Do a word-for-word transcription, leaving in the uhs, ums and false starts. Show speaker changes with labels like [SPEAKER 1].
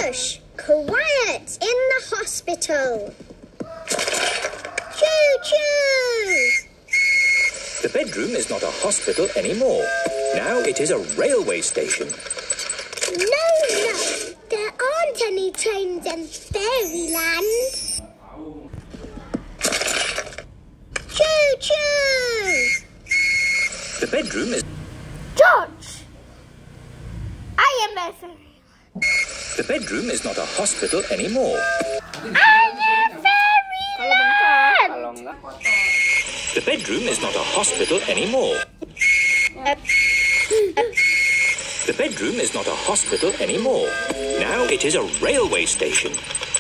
[SPEAKER 1] Shush! Quiet in the hospital. Choo-choo!
[SPEAKER 2] The bedroom is not a hospital anymore. Now it is a railway station.
[SPEAKER 1] No, no. There aren't any trains in Fairyland. Choo-choo!
[SPEAKER 2] The bedroom is...
[SPEAKER 1] George! I am a fairy.
[SPEAKER 2] The bedroom is not a hospital anymore.
[SPEAKER 1] I am Fairyland!
[SPEAKER 2] The bedroom is not a hospital anymore. The bedroom is not a hospital anymore. Now it is a railway station.